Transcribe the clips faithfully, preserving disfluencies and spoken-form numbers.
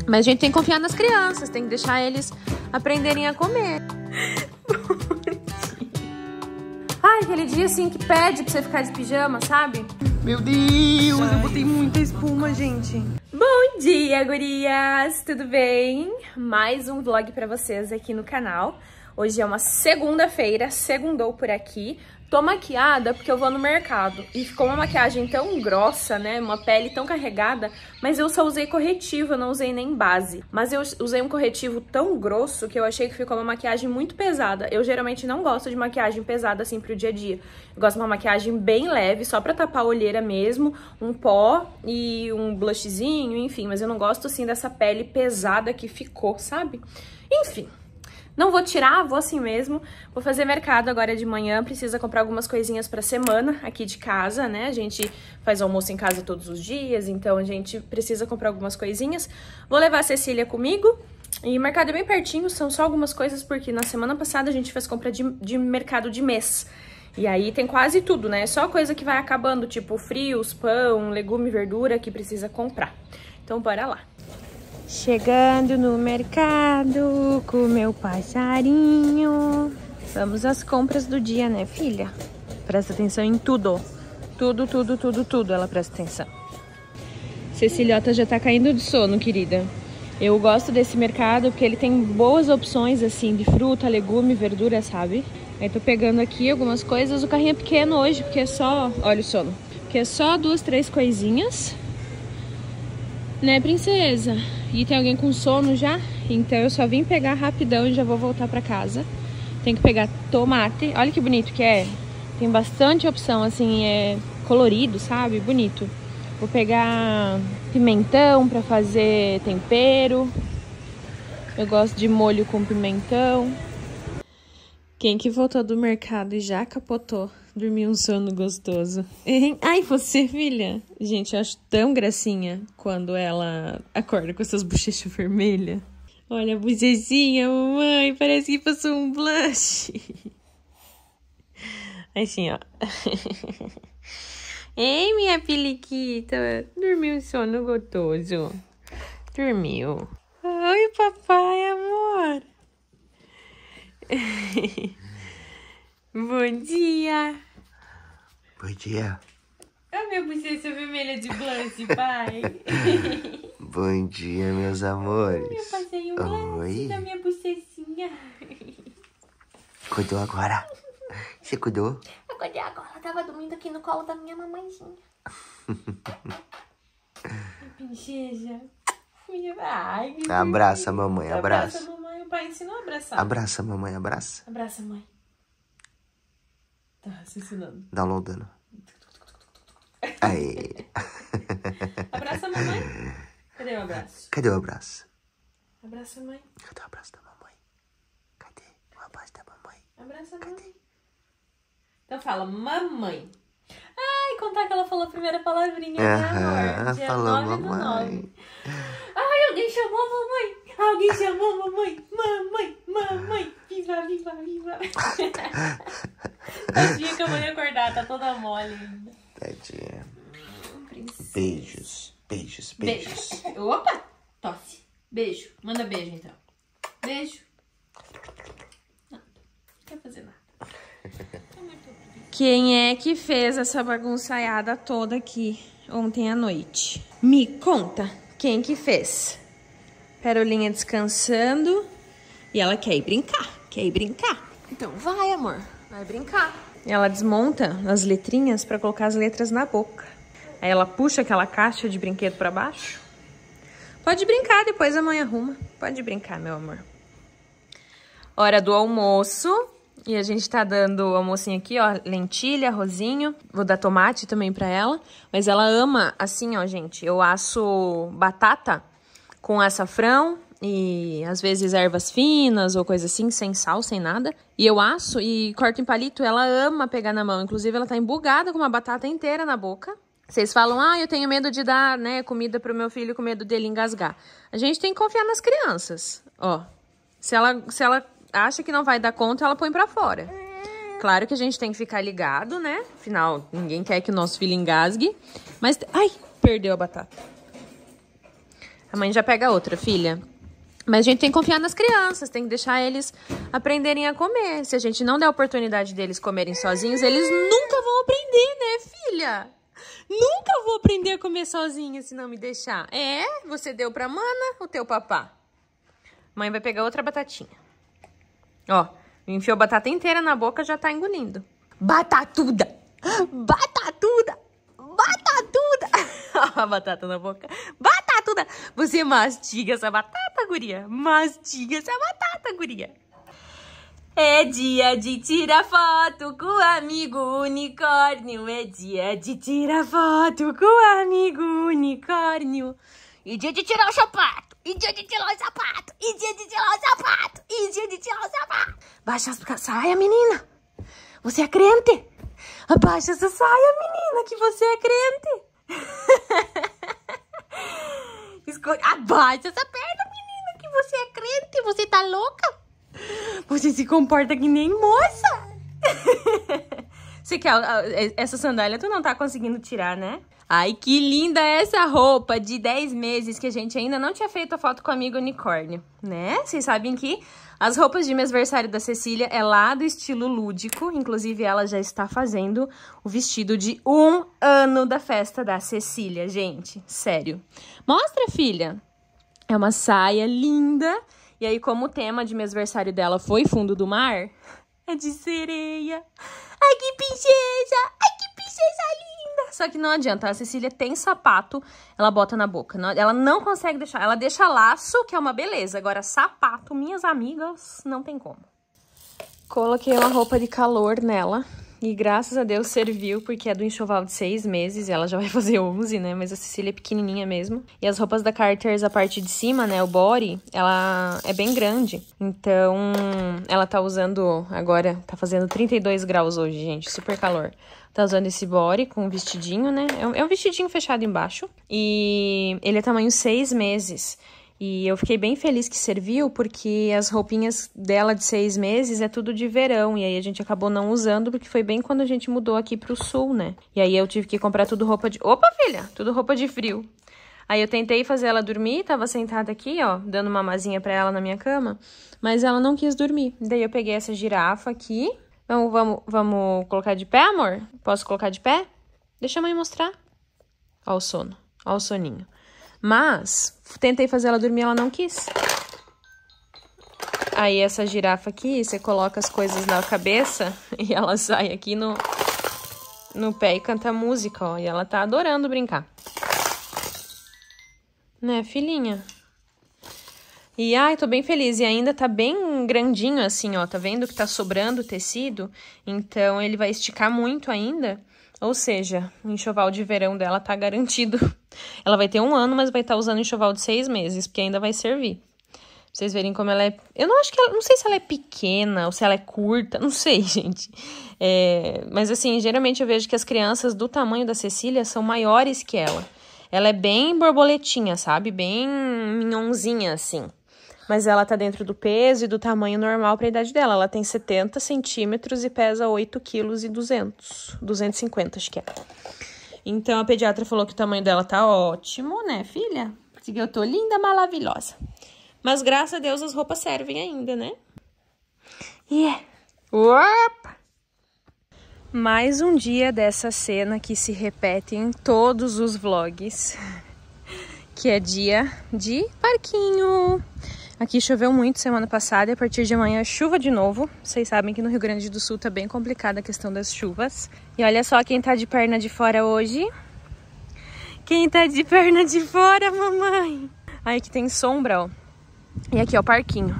Mas a gente tem que confiar nas crianças, tem que deixar eles aprenderem a comer. Ai, aquele dia assim que pede pra você ficar de pijama, sabe? Meu Deus, Ai. eu botei muita espuma, gente. Bom dia, gurias! Tudo bem? Mais um vlog pra vocês aqui no canal. Hoje é uma segunda-feira, segundou por aqui. Tô maquiada porque eu vou no mercado. E ficou uma maquiagem tão grossa, né? Uma pele tão carregada. Mas eu só usei corretivo, eu não usei nem base. Mas eu usei um corretivo tão grosso que eu achei que ficou uma maquiagem muito pesada. Eu geralmente não gosto de maquiagem pesada assim pro dia a dia. Eu gosto de uma maquiagem bem leve, só pra tapar a olheira mesmo. Um pó e um blushzinho, enfim. Mas eu não gosto assim dessa pele pesada que ficou, sabe? Enfim. Não vou tirar, vou assim mesmo. Vou fazer mercado agora de manhã, precisa comprar algumas coisinhas pra semana aqui de casa, né? A gente faz almoço em casa todos os dias, então a gente precisa comprar algumas coisinhas. Vou levar a Cecília comigo. E o mercado é bem pertinho, são só algumas coisas, porque na semana passada a gente fez compra de, de mercado de mês. E aí tem quase tudo, né? Só coisa que vai acabando, tipo frios, pão, legume, verdura que precisa comprar. Então bora lá. Chegando no mercado com meu passarinho. Vamos às compras do dia, né, filha? Presta atenção em tudo. Tudo, tudo, tudo, tudo. Ela presta atenção. Cecilhota já tá caindo de sono, querida. Eu gosto desse mercado porque ele tem boas opções, assim, de fruta, legume, verdura, sabe? Aí tô pegando aqui algumas coisas. O carrinho é pequeno hoje, porque é só... Olha o sono. Porque é só duas, três coisinhas. Né, princesa? E tem alguém com sono já? Então eu só vim pegar rapidão e já vou voltar pra casa. Tem que pegar tomate. Olha que bonito que é. Tem bastante opção, assim, é colorido, sabe? Bonito. Vou pegar pimentão pra fazer tempero. Eu gosto de molho com pimentão. Quem que voltou do mercado e já capotou? Dormiu um sono gostoso. Ai, você, filha. Gente, eu acho tão gracinha quando ela acorda com essas bochechas vermelhas. Olha a bochechinha, mamãe. Parece que passou um blush. Assim, ó. Ei, minha peliquita. Dormiu um sono gostoso. Dormiu. Oi, papai, amor. Bom dia. Bom dia. A minha bochecha vermelha de blush, pai. Bom dia, meus amores. Eu passei um blush na minha bochechinha. Cuidou agora? Você cuidou? Eu cuidei agora. Eu tava dormindo aqui no colo da minha mamãezinha. Princesa. Ai, que abraça a mamãe, abraça. Abraça a mamãe. O pai ensinou a abraçar. Abraça a mamãe, abraça. Abraça a mãe. Tá se ensinando. Downloadando. Aí. Abraça a mamãe. Cadê o abraço? Cadê o abraço? Abraça a mãe. Cadê o abraço da mamãe? Cadê o abraço da mamãe? Abraça a mãe. Cadê? Então fala, mamãe. Ai, contar que ela falou a primeira palavrinha, né, Aham, amor? Dia falou nove do mamãe. nove. Ai, alguém chamou a mamãe. Alguém chamou a mamãe. Mamãe, mamãe. Viva, viva, viva. Tadinha que eu vou acordar, tá toda mole ainda. Tadinha. Princesa. Beijos, beijos, beijos. Beijo. Opa, tosse. Beijo. Manda beijo, então. Beijo. Não, não quer fazer nada. Quem é que fez essa bagunçaiada toda aqui ontem à noite? Me conta, quem que fez? Perolinha descansando e ela quer ir brincar, quer ir brincar. Então vai, amor, vai brincar. Ela desmonta as letrinhas pra colocar as letras na boca. Aí ela puxa aquela caixa de brinquedo pra baixo. Pode brincar, depois a mãe arruma. Pode brincar, meu amor. Hora do almoço. E a gente tá dando o almocinho aqui, ó, lentilha, arrozinho. Vou dar tomate também pra ela. Mas ela ama, assim, ó, gente. Eu asso batata com açafrão e, às vezes, ervas finas ou coisa assim, sem sal, sem nada. E eu asso e corto em palito. Ela ama pegar na mão. Inclusive, ela tá embugada com uma batata inteira na boca. Vocês falam, ah, eu tenho medo de dar, né, comida pro meu filho com medo dele engasgar. A gente tem que confiar nas crianças, ó. Se ela... Se ela acha que não vai dar conta, ela põe pra fora. Claro que a gente tem que ficar ligado, né? Afinal, ninguém quer que o nosso filho engasgue. Mas, ai, perdeu a batata. A mãe já pega outra, filha. Mas a gente tem que confiar nas crianças, tem que deixar eles aprenderem a comer. Se a gente não der a oportunidade deles comerem sozinhos, eles nunca vão aprender, né, filha? Nunca vou aprender a comer sozinha se não me deixar. É, você deu pra mana o teu papá. Mãe vai pegar outra batatinha. Ó, enfiou batata inteira na boca, já tá engolindo. Batatuda! Batatuda! Batatuda! A batata na boca. Batatuda! Você mastiga essa batata, guria. Mastiga essa batata, guria. É dia de tirar foto com o amigo unicórnio. É dia de tirar foto com o amigo unicórnio. E dia de tirar o sapato. E dia de tirar o sapato. E dia de tirar o sapato. E dia de tirar o sapato. Baixa a saia, menina. Você é crente? Abaixa essa saia, menina, que você é crente. Escolhe... Abaixa essa perna, menina, que você é crente. Você tá louca? Você se comporta que nem moça. Você quer... Essa sandália tu não tá conseguindo tirar, né? Ai, que linda essa roupa de dez meses que a gente ainda não tinha feito a foto com o amigo unicórnio, né? Vocês sabem que as roupas de mêsversário da Cecília é lá do estilo lúdico. Inclusive, ela já está fazendo o vestido de um ano da festa da Cecília, gente. Sério. Mostra, filha. É uma saia linda. E aí, como o tema de mêsversário dela foi fundo do mar, é de sereia. Ai, que princesa! Ai, que princesa linda! Só que não adianta, a Cecília tem sapato, ela bota na boca. Não, ela não consegue deixar, ela deixa laço, que é uma beleza. Agora, sapato, minhas amigas, não tem como. Coloquei uma roupa de calor nela. E graças a Deus serviu, porque é do enxoval de seis meses, ela já vai fazer onze, né? Mas a Cecília é pequenininha mesmo. E as roupas da Carter's, a parte de cima, né? O body, ela é bem grande. Então, ela tá usando agora, tá fazendo trinta e dois graus hoje, gente. Super calor. Tá usando esse body com um vestidinho, né? É um, é um vestidinho fechado embaixo. E ele é tamanho seis meses. E eu fiquei bem feliz que serviu, porque as roupinhas dela de seis meses é tudo de verão. E aí a gente acabou não usando, porque foi bem quando a gente mudou aqui pro sul, né? E aí eu tive que comprar tudo roupa de... Opa, filha! Tudo roupa de frio. Aí eu tentei fazer ela dormir, tava sentada aqui, ó, dando uma mamazinha pra ela na minha cama. Mas ela não quis dormir. Daí eu peguei essa girafa aqui. Vamos, vamos, vamos colocar de pé, amor? Posso colocar de pé? Deixa a mãe mostrar. Ó o sono. Ó o soninho. Mas, tentei fazer ela dormir, ela não quis. Aí, essa girafa aqui, você coloca as coisas na cabeça e ela sai aqui no, no pé e canta música, ó. E ela tá adorando brincar. Né, filhinha? E, ai, tô bem feliz. E ainda tá bem grandinho, assim, ó. Tá vendo que tá sobrando tecido? Então, ele vai esticar muito ainda. Ou seja, o enxoval de verão dela tá garantido. Ela vai ter um ano, mas vai estar tá usando enxoval de seis meses, porque ainda vai servir. Pra vocês verem como ela é... Eu não acho que ela... Não sei se ela é pequena ou se ela é curta. Não sei, gente. É... Mas assim, geralmente eu vejo que as crianças do tamanho da Cecília são maiores que ela. Ela é bem borboletinha, sabe? Bem minhonzinha, assim. Mas ela tá dentro do peso e do tamanho normal pra idade dela. Ela tem setenta centímetros e pesa oito quilos e duzentos. duzentos e cinquenta, acho que é. Então, a pediatra falou que o tamanho dela tá ótimo, né, filha? Porque eu tô linda, maravilhosa. Mas, graças a Deus, as roupas servem ainda, né? Yeah. Opa! Mais um dia dessa cena que se repete em todos os vlogs. Que é dia de parquinho. Aqui choveu muito semana passada e a partir de amanhã chuva de novo. Vocês sabem que no Rio Grande do Sul tá bem complicada a questão das chuvas. E olha só quem tá de perna de fora hoje. Quem tá de perna de fora, mamãe? Aí aqui tem sombra, ó. E aqui, ó, o parquinho.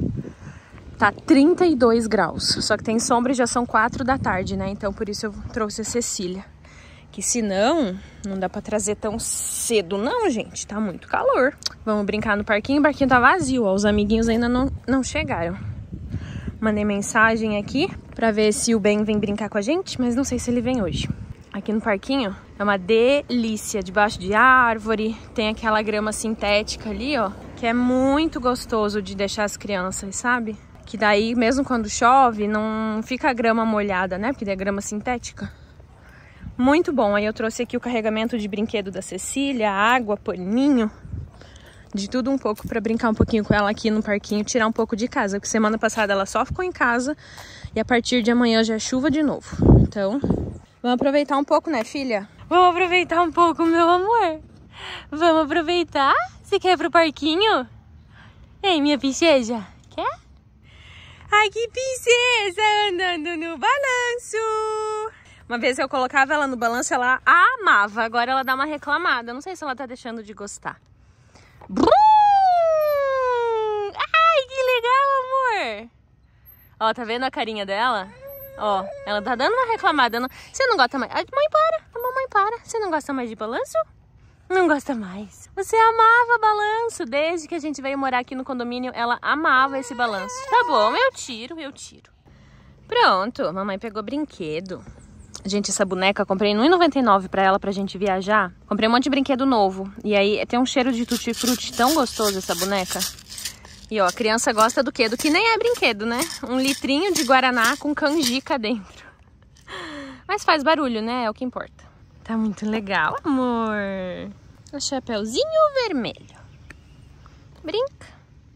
Tá trinta e dois graus. Só que tem sombra e já são quatro da tarde, né? Então por isso eu trouxe a Cecília. Que senão, não dá pra trazer tão cedo não, gente. Tá muito calor. Vamos brincar no parquinho. O parquinho tá vazio, ó. Os amiguinhos ainda não, não chegaram. Mandei mensagem aqui pra ver se o Ben vem brincar com a gente, mas não sei se ele vem hoje. Aqui no parquinho é uma delícia. Debaixo de árvore, tem aquela grama sintética ali, ó. Que é muito gostoso de deixar as crianças, sabe? Que daí, mesmo quando chove, não fica a grama molhada, né? Porque é grama sintética. Muito bom. Aí eu trouxe aqui o carregamento de brinquedo da Cecília, água, paninho. de tudo um pouco pra brincar um pouquinho com ela aqui no parquinho, tirar um pouco de casa, porque semana passada ela só ficou em casa e a partir de amanhã já é chuva de novo. Então, vamos aproveitar um pouco, né, filha? Vamos aproveitar um pouco, meu amor. Vamos aproveitar? Você quer ir pro parquinho? Ei, minha princesa, quer? Ai, que princesa andando no balanço. Uma vez eu colocava ela no balanço, ela amava. Agora ela dá uma reclamada. Não sei se ela tá deixando de gostar. Brum! Ai, que legal, amor. Ó, tá vendo a carinha dela? Ó, ela tá dando uma reclamada. Não... Você não gosta mais? Ai, mãe, para. A mamãe, para. Você não gosta mais de balanço? Não gosta mais. Você amava balanço. Desde que a gente veio morar aqui no condomínio, ela amava esse balanço. Tá bom, eu tiro, eu tiro. Pronto, mamãe pegou brinquedo. Gente, essa boneca eu comprei no um real e noventa e nove centavos pra ela, pra gente viajar. Comprei um monte de brinquedo novo. E aí tem um cheiro de tutti-frutti tão gostoso essa boneca. E ó, a criança gosta do quê? Do que nem é brinquedo, né? Um litrinho de guaraná com canjica dentro. Mas faz barulho, né? É o que importa. Tá muito legal, amor. O chapeuzinho vermelho. Brinca.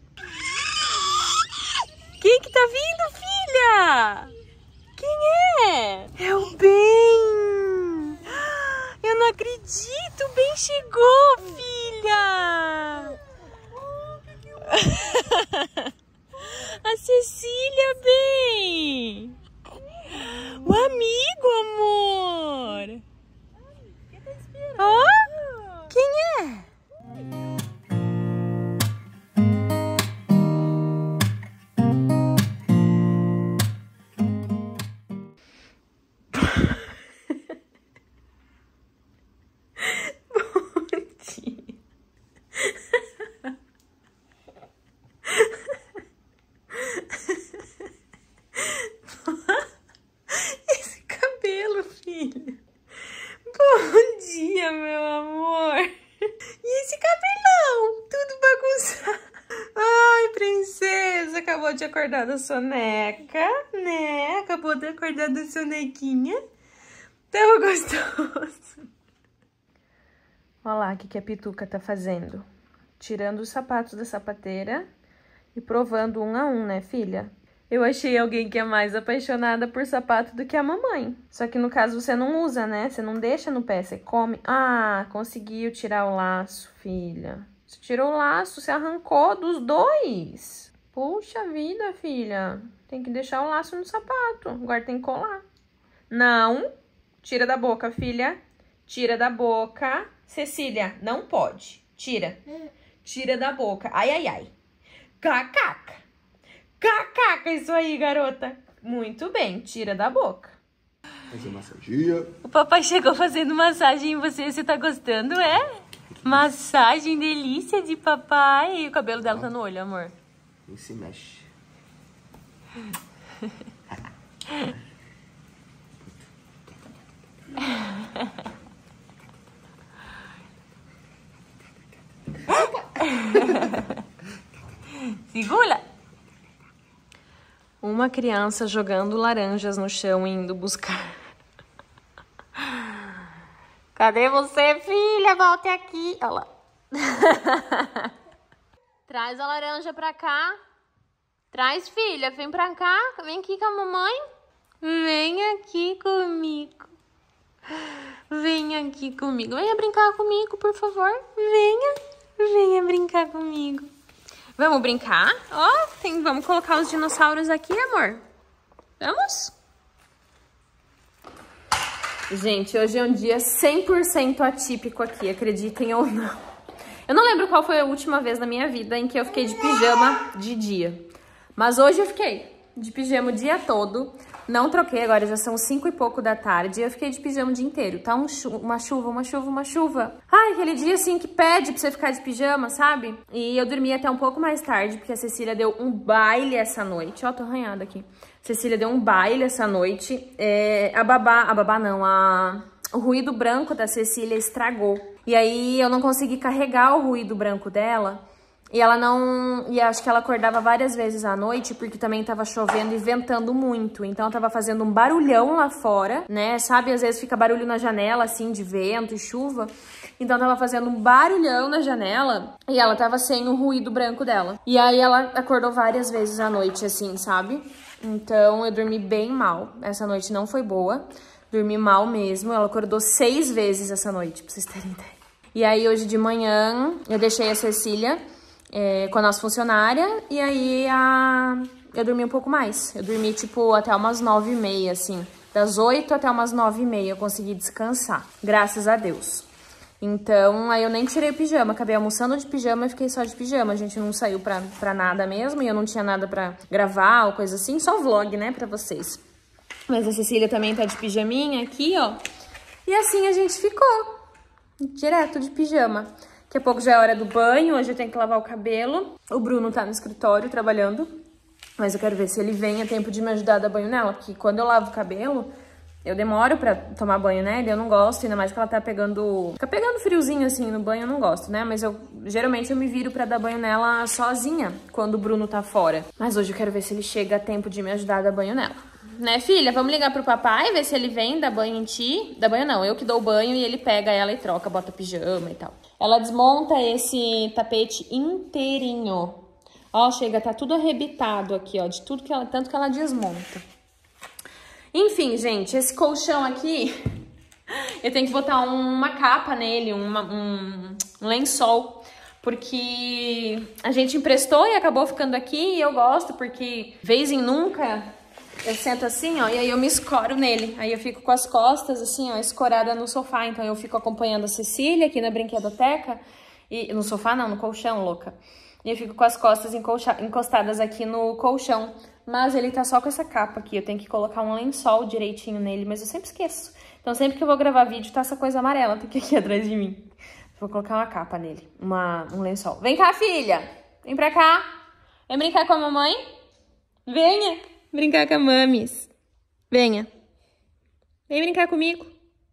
Quem que tá vindo, filha? Quem é? É o Ben. Eu não acredito. O Ben chegou, filha. A Cecília, Ben. O amigo, amor. Ó, oh, quem é? Bom dia. Esse cabelo, filho. Bom dia, meu amor. E esse cabelão? Tudo bagunçado. Ai, princesa. Acabou de acordar da soneca, né? Acabou de acordar da sonequinha. Tava gostoso. Olha lá o que, que a Pituca tá fazendo. Tirando os sapatos da sapateira e provando um a um, né, filha? Eu achei alguém que é mais apaixonada por sapato do que a mamãe. Só que no caso você não usa, né? Você não deixa no pé, você come. Ah, conseguiu tirar o laço, filha. Você tirou o laço, você arrancou dos dois. Puxa vida, filha. Tem que deixar o laço no sapato. Agora tem que colar. Não. Tira da boca, filha. Tira da boca. Cecília, não pode. Tira. Tira da boca. Ai, ai, ai. Cacaca. Cacaca, isso aí, garota. Muito bem, tira da boca. Fazer massagia. O papai chegou fazendo massagem em você, você tá gostando, é? Massagem delícia de papai. E o cabelo dela tá no olho, amor. Nem se mexe. Segura. Uma criança jogando laranjas no chão e indo buscar. Cadê você, filha? Volte aqui. Olha lá. Traz a laranja pra cá. Traz, filha. Vem pra cá. Vem aqui com a mamãe. Vem aqui comigo. Venha aqui comigo. Venha brincar comigo, por favor. Venha. Venha brincar comigo. Vamos brincar? Ó, oh, tem, vamos colocar os dinossauros aqui, amor. Vamos? Gente, hoje é um dia cem por cento atípico aqui, acreditem ou não. Eu não lembro qual foi a última vez na minha vida em que eu fiquei de pijama de dia. Mas hoje eu fiquei de pijama o dia todo. Não troquei, agora já são cinco e pouco da tarde. E eu fiquei de pijama o dia inteiro. Tá um chu uma chuva, uma chuva, uma chuva. Ai, aquele dia assim que pede pra você ficar de pijama, sabe? E eu dormi até um pouco mais tarde, porque a Cecília deu um baile essa noite. Ó, tô arranhada aqui. Cecília deu um baile essa noite. É, a babá, a babá não, a... o ruído branco da Cecília estragou. E aí eu não consegui carregar o ruído branco dela. E ela não... E acho que ela acordava várias vezes à noite, porque também tava chovendo e ventando muito. Então ela tava fazendo um barulhão lá fora, né? Sabe, às vezes fica barulho na janela, assim, de vento e chuva. Então tava fazendo um barulhão na janela e ela tava sem o ruído branco dela. E aí ela acordou várias vezes à noite, assim, sabe? Então eu dormi bem mal. Essa noite não foi boa. Dormi mal mesmo. Ela acordou seis vezes essa noite, pra vocês terem ideia. E aí hoje de manhã eu deixei a Cecília... É, com a nossa funcionária, e aí a... eu dormi um pouco mais. Eu dormi, tipo, até umas nove e meia, assim. Das oito até umas nove e meia eu consegui descansar, graças a Deus. Então, aí eu nem tirei o pijama, acabei almoçando de pijama e fiquei só de pijama. A gente não saiu pra, pra nada mesmo, e eu não tinha nada pra gravar ou coisa assim, só vlog, né, pra vocês. Mas a Cecília também tá de pijaminha aqui, ó. E assim a gente ficou, direto de pijama. Daqui a pouco já é hora do banho, hoje eu tenho que lavar o cabelo. O Bruno tá no escritório trabalhando, mas eu quero ver se ele vem a tempo de me ajudar a dar banho nela, porque quando eu lavo o cabelo, eu demoro pra tomar banho nela, eu não gosto, ainda mais que ela tá pegando... Fica pegando friozinho assim no banho, eu não gosto, né? Mas eu, geralmente eu me viro pra dar banho nela sozinha, quando o Bruno tá fora. Mas hoje eu quero ver se ele chega a tempo de me ajudar a dar banho nela. Né, filha? Vamos ligar pro papai, ver se ele vem dar banho em ti. Dar banho não, eu que dou o banho e ele pega ela e troca, bota pijama e tal. Ela desmonta esse tapete inteirinho. Ó, chega, tá tudo arrebitado aqui, ó, de tudo que ela, tanto que ela desmonta. Enfim, gente, esse colchão aqui, eu tenho que botar uma capa nele, uma, um, um lençol, porque a gente emprestou e acabou ficando aqui e eu gosto, porque vez em nunca eu sento assim, ó, e aí eu me escoro nele. Aí eu fico com as costas, assim, ó, escorada no sofá. Então eu fico acompanhando a Cecília aqui na brinquedoteca. E, no sofá não, no colchão, louca. E eu fico com as costas encostadas aqui no colchão. Mas ele tá só com essa capa aqui. Eu tenho que colocar um lençol direitinho nele, mas eu sempre esqueço. Então sempre que eu vou gravar vídeo, tá essa coisa amarela aqui, aqui atrás de mim. Vou colocar uma capa nele, uma, um lençol. Vem cá, filha! Vem pra cá! Vem brincar com a mamãe? Venha! Brincar com a mamis. Venha. Vem brincar comigo.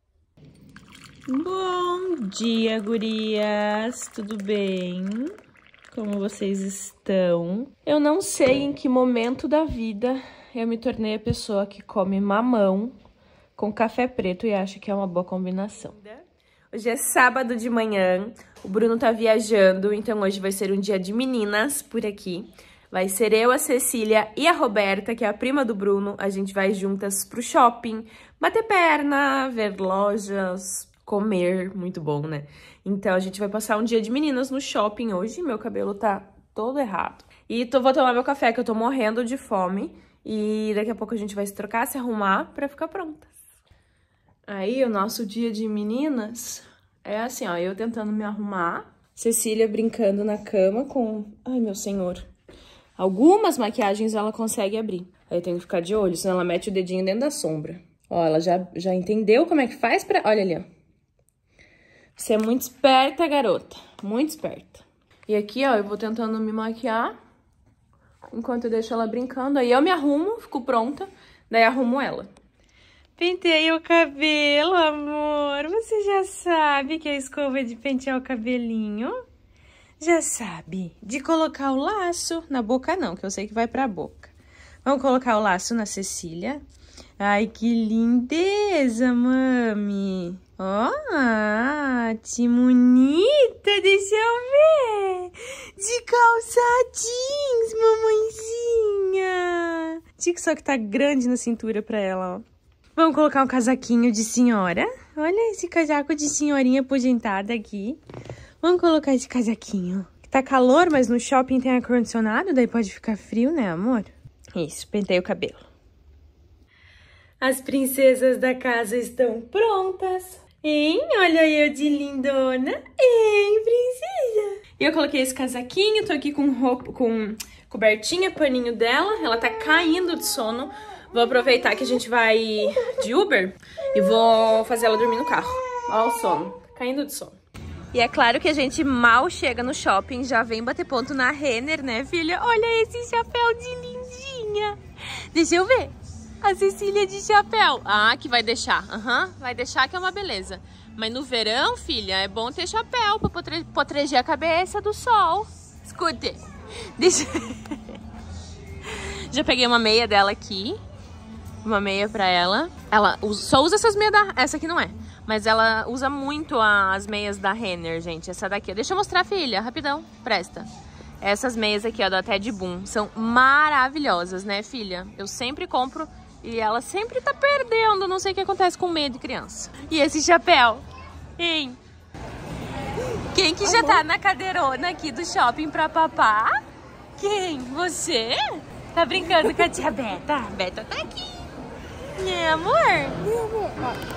Bom dia, gurias. Tudo bem? Como vocês estão? Eu não sei em que momento da vida eu me tornei a pessoa que come mamão com café preto e acha que é uma boa combinação. Hoje é sábado de manhã. O Bruno tá viajando, então hoje vai ser um dia de meninas por aqui. Vai ser eu, a Cecília e a Roberta, que é a prima do Bruno. A gente vai juntas pro shopping, bater perna, ver lojas, comer, muito bom, né? Então a gente vai passar um dia de meninas no shopping hoje. Meu cabelo tá todo errado. E tô, vou tomar meu café, que eu tô morrendo de fome. E daqui a pouco a gente vai se trocar, se arrumar pra ficar prontas. Aí o nosso dia de meninas é assim, ó, eu tentando me arrumar. Cecília brincando na cama com... Ai, meu senhor... Algumas maquiagens ela consegue abrir. Aí eu tenho que ficar de olho, senão ela mete o dedinho dentro da sombra. Ó, ela já, já entendeu como é que faz pra... Olha ali, ó. Você é muito esperta, garota. Muito esperta. E aqui, ó, eu vou tentando me maquiar enquanto eu deixo ela brincando. Aí eu me arrumo, fico pronta, daí arrumo ela. Pentei o cabelo, amor. Você já sabe que a escova é de pentear o cabelinho? Já sabe, de colocar o laço na boca não, que eu sei que vai pra boca. Vamos colocar o laço na Cecília. Ai, que lindeza, mami. Ó, oh, que bonita, deixa eu ver. De calça jeans, mamãezinha. Diga só que tá grande na cintura pra ela, ó. Vamos colocar um casaquinho de senhora. Olha esse casaco de senhorinha aposentada aqui. Vamos colocar esse casaquinho. Tá calor, mas no shopping tem ar-condicionado, daí pode ficar frio, né, amor? Isso, pentei o cabelo. As princesas da casa estão prontas. Hein? Olha eu de lindona. Hein, princesa? E eu coloquei esse casaquinho, tô aqui com roupa, com cobertinha, paninho dela. Ela tá caindo de sono. Vou aproveitar que a gente vai de Uber e vou fazer ela dormir no carro. Olha o sono, caindo de sono. E é claro que a gente mal chega no shopping, já vem bater ponto na Renner, né, filha? Olha esse chapéu de lindinha. Deixa eu ver. A Cecília de chapéu. Ah, que vai deixar. Aham, uhum, vai deixar que é uma beleza. Mas no verão, filha, é bom ter chapéu pra proteger a cabeça do sol. Escute. Deixa... Já peguei uma meia dela aqui. Uma meia pra ela. Ela só usa essas meias da... Essa aqui não é. Mas ela usa muito as meias da Renner, gente. Essa daqui. Deixa eu mostrar, filha. Rapidão. Presta. Essas meias aqui, ó, da Ted Boom. São maravilhosas, né, filha? Eu sempre compro e ela sempre tá perdendo. Não sei o que acontece com medo de criança. E esse chapéu? Hein? Quem que já tá na cadeirona aqui do shopping pra papar? Quem? Você? Tá brincando com a tia Beta? A Beta tá aqui. Né, amor? Meu amor.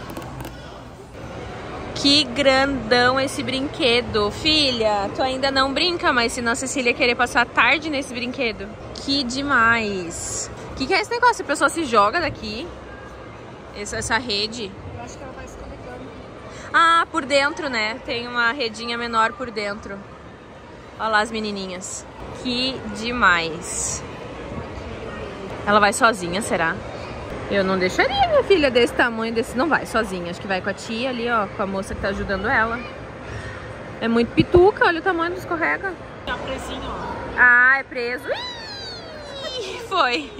Que grandão esse brinquedo. Filha, tu ainda não brinca, mas se não a Cecília querer passar a tarde nesse brinquedo. Que demais. O que, que é esse negócio? A pessoa se joga daqui? Essa, essa rede? Eu acho que ela vai escorregando. Ah, por dentro, né? Tem uma redinha menor por dentro. Olha lá as menininhas. Que demais. Ela vai sozinha, será? Eu não deixaria minha filha desse tamanho, desse não vai sozinha. Acho que vai com a tia ali, ó, com a moça que tá ajudando ela. É muito pituca, olha o tamanho do escorrega. Tá presinho, ó. Ah, é preso. Ih, foi.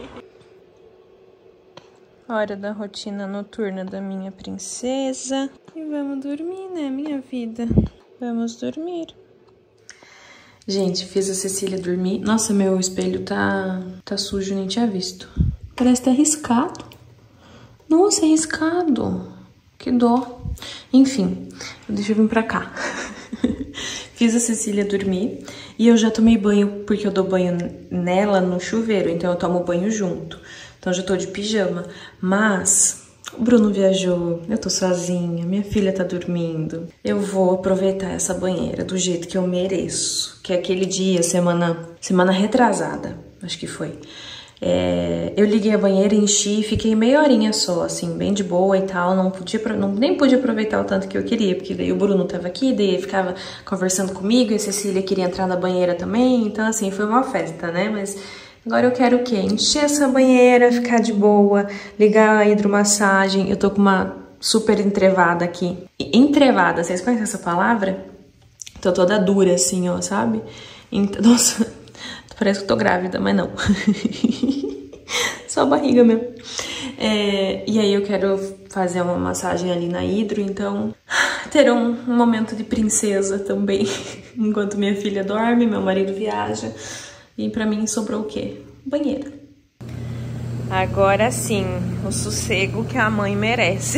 Hora da rotina noturna da minha princesa. E vamos dormir, né, minha vida? Vamos dormir. Gente, fiz a Cecília dormir. Nossa, meu espelho tá, tá sujo, nem tinha visto. Parece que tá riscado. Nossa, é riscado. Que dó. Enfim, deixa eu vir pra cá. Fiz a Cecília dormir. E eu já tomei banho, porque eu dou banho nela no chuveiro. Então eu tomo banho junto. Então eu já tô de pijama. Mas o Bruno viajou, eu tô sozinha, minha filha tá dormindo. Eu vou aproveitar essa banheira do jeito que eu mereço. Que é aquele dia, semana, semana retrasada, acho que foi. É, eu liguei a banheira, enchi e fiquei meia horinha só, assim, bem de boa e tal. Não podia, não, nem pude aproveitar o tanto que eu queria, porque daí o Bruno tava aqui, daí ele ficava conversando comigo e a Cecília queria entrar na banheira também. Então, assim, foi uma festa, né? Mas agora eu quero o quê? Encher essa banheira, ficar de boa, ligar a hidromassagem. Eu tô com uma super entrevada aqui. Entrevada, vocês conhecem essa palavra? Tô toda dura, assim, ó, sabe? Nossa... Parece que eu tô grávida, mas não. Só a barriga mesmo. É, e aí eu quero fazer uma massagem ali na hidro, então ter um, um momento de princesa também. Enquanto minha filha dorme, meu marido viaja. E pra mim sobrou o quê? Banheira. Agora sim, o sossego que a mãe merece.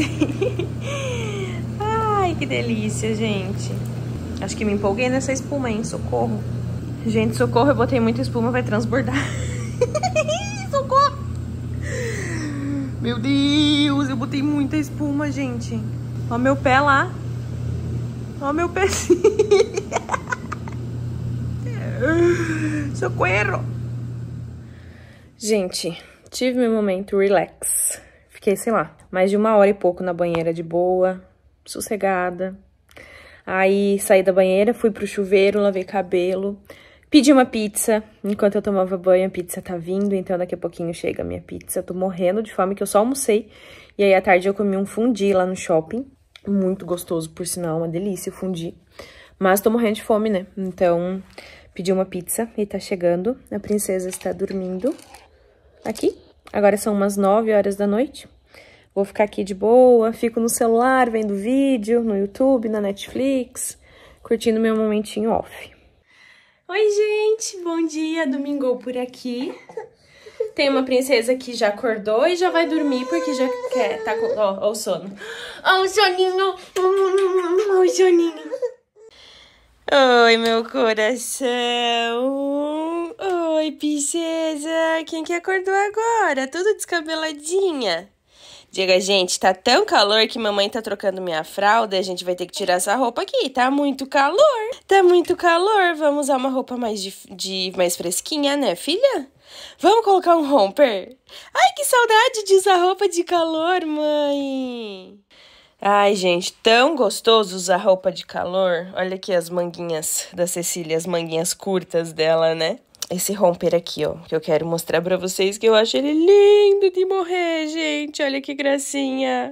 Ai, que delícia, gente. Acho que me empolguei nessa espuma, hein? Socorro. Gente, socorro, eu botei muita espuma, vai transbordar. Socorro! Meu Deus, eu botei muita espuma, gente. Ó meu pé lá. Ó meu pezinho. Socorro! Gente, tive meu momento relax. Fiquei, sei lá, mais de uma hora e pouco na banheira de boa, sossegada. Aí saí da banheira, fui pro chuveiro, lavei cabelo. Pedi uma pizza, enquanto eu tomava banho a pizza tá vindo, então daqui a pouquinho chega a minha pizza. Eu tô morrendo de fome, que eu só almocei. E aí à tarde eu comi um fundi lá no shopping, muito gostoso, por sinal, uma delícia o fundi. Mas tô morrendo de fome, né? Então pedi uma pizza e tá chegando. A princesa está dormindo aqui. Agora são umas nove horas da noite. Vou ficar aqui de boa, fico no celular vendo vídeo, no YouTube, na Netflix, curtindo meu momentinho off. Oi, gente! Bom dia! Domingou por aqui. Tem uma princesa que já acordou e já vai dormir porque já quer... Tá com... Ó, ó o sono. Ó o soninho! Ó o soninho! Oi, meu coração! Oi, princesa! Quem que acordou agora? Tudo descabeladinha? Diga, gente, tá tão calor que mamãe tá trocando minha fralda e a gente vai ter que tirar essa roupa aqui. Tá muito calor. Tá muito calor. Vamos usar uma roupa mais, de, de, mais fresquinha, né, filha? Vamos colocar um romper? Ai, que saudade de usar roupa de calor, mãe. Ai, gente, tão gostoso usar roupa de calor. Olha aqui as manguinhas da Cecília, as manguinhas curtas dela, né? Esse romper aqui, ó, que eu quero mostrar pra vocês que eu acho ele lindo de morrer, gente. Olha que gracinha.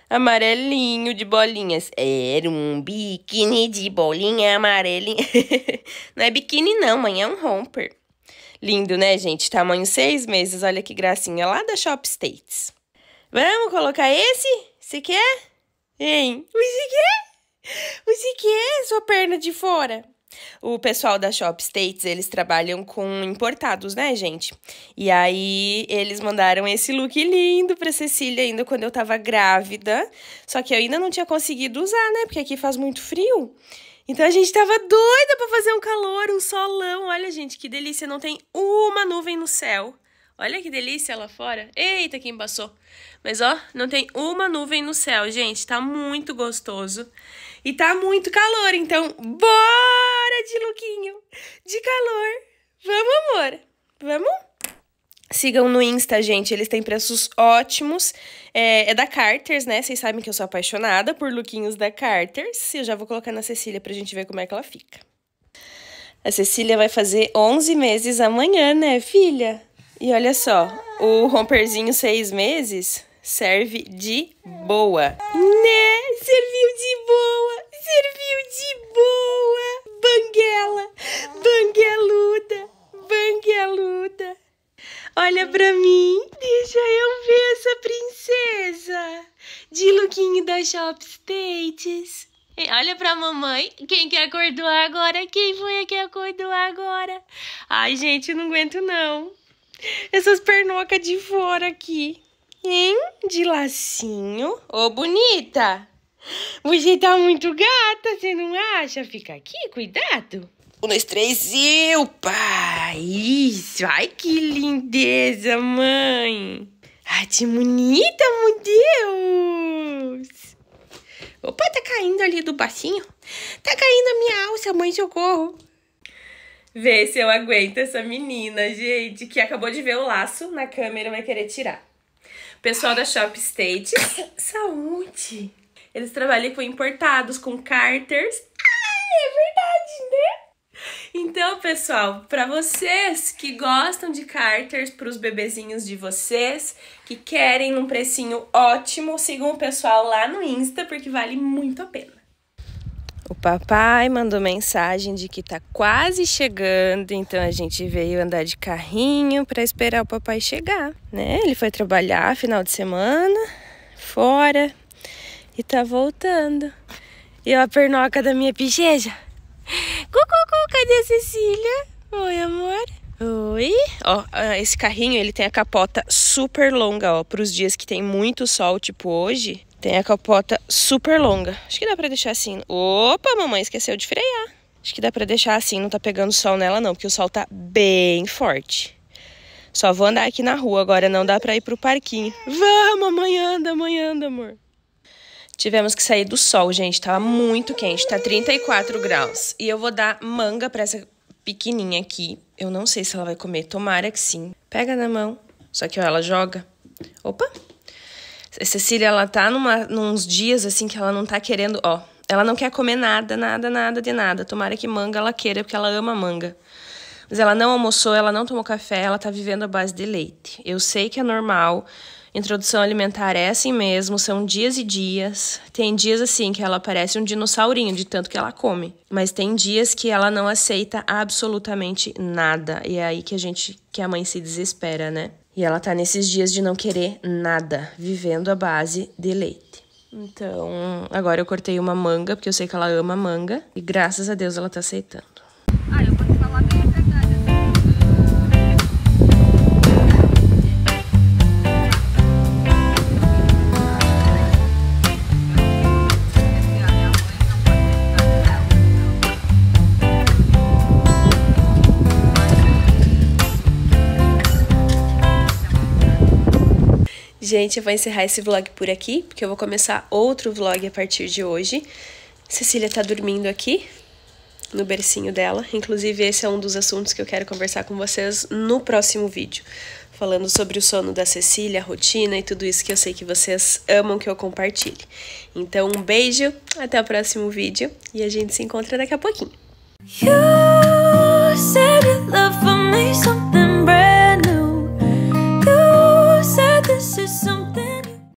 Amarelinho de bolinhas. Era um biquíni de bolinha amarelinha. Não é biquíni não, mãe, é um romper. Lindo, né, gente? Tamanho seis meses, olha que gracinha, lá da Shop States. Vamos colocar esse? Você quer? Hein? Você quer? Você quer, sua perna de fora? O pessoal da Shop States, eles trabalham com importados, né, gente? E aí, eles mandaram esse look lindo pra Cecília ainda quando eu tava grávida. Só que eu ainda não tinha conseguido usar, né? Porque aqui faz muito frio. Então, a gente tava doida pra fazer um calor, um solão. Olha, gente, que delícia. Não tem uma nuvem no céu. Olha que delícia lá fora. Eita, que embaçou. Mas, ó, não tem uma nuvem no céu, gente. Tá muito gostoso. E tá muito calor, então bora de lookinho, de calor. Vamos, amor? Vamos? Sigam no Insta, gente, eles têm preços ótimos. É, é da Carter's, né? Vocês sabem que eu sou apaixonada por lookinhos da Carter's. Eu já vou colocar na Cecília pra gente ver como é que ela fica. A Cecília vai fazer onze meses amanhã, né, filha? E olha só, o romperzinho seis meses serve de boa. Né? Serviu de boa. Serviu de boa. Banguela. Bangueluda. Bangueluda. Olha pra mim. Deixa eu ver essa princesa. De lookinho da Shop States. Olha pra mamãe. Quem que acordou agora? Quem foi a que acordou agora? Ai, gente, eu não aguento não. Essas pernocas de fora aqui. Hein? De lacinho. Ô, bonita. Você tá muito gata, você não acha? Fica aqui, cuidado. Um, dois, três, e opa! Isso! Ai, que lindeza, mãe! Ai, que bonita, meu Deus! Opa, tá caindo ali do bacinho. Tá caindo a minha alça, mãe, socorro. Vê se eu aguento essa menina, gente, que acabou de ver o laço na câmera e vai querer tirar. Pessoal da Shop States, saúde! Eles trabalham com importados, com Carter's. Ah, é verdade, né? Então, pessoal, para vocês que gostam de Carter's, para os bebezinhos de vocês, que querem um precinho ótimo, sigam o pessoal lá no Insta, porque vale muito a pena. O papai mandou mensagem de que tá quase chegando, então a gente veio andar de carrinho para esperar o papai chegar, né? Ele foi trabalhar final de semana, fora, e tá voltando. E ó, a pernoca da minha picheja. Cucucu, cadê a Cecília? Oi, amor. Oi. Ó, esse carrinho, ele tem a capota super longa, ó, pros dias que tem muito sol, tipo hoje. Tem a capota super longa. Acho que dá pra deixar assim. Opa, mamãe esqueceu de frear. Acho que dá pra deixar assim, não tá pegando sol nela não, porque o sol tá bem forte. Só vou andar aqui na rua agora, não dá pra ir pro parquinho. Vamos, mamãe anda, mãe anda, amor. Tivemos que sair do sol, gente, tava muito quente, tá trinta e quatro graus. E eu vou dar manga pra essa pequenininha aqui. Eu não sei se ela vai comer, tomara que sim. Pega na mão. Só que ó, ela joga. Opa! A Cecília, ela tá numa, nos dias, assim, que ela não tá querendo, ó. Ela não quer comer nada, nada, nada de nada. Tomara que manga ela queira, porque ela ama manga. Mas ela não almoçou, ela não tomou café, ela tá vivendo à base de leite. Eu sei que é normal, introdução alimentar é assim mesmo, são dias e dias. Tem dias, assim, que ela parece um dinossaurinho, de tanto que ela come. Mas tem dias que ela não aceita absolutamente nada. E é aí que a gente, que a mãe se desespera, né? E ela tá nesses dias de não querer nada, vivendo à base de leite. Então, agora eu cortei uma manga, porque eu sei que ela ama manga. E graças a Deus ela tá aceitando. Ah, eu vou te falar bem a verdade. Gente, eu vou encerrar esse vlog por aqui, porque eu vou começar outro vlog a partir de hoje. Cecília tá dormindo aqui, no bercinho dela. Inclusive, esse é um dos assuntos que eu quero conversar com vocês no próximo vídeo. Falando sobre o sono da Cecília, a rotina e tudo isso que eu sei que vocês amam que eu compartilhe. Então, um beijo, até o próximo vídeo e a gente se encontra daqui a pouquinho. You said you love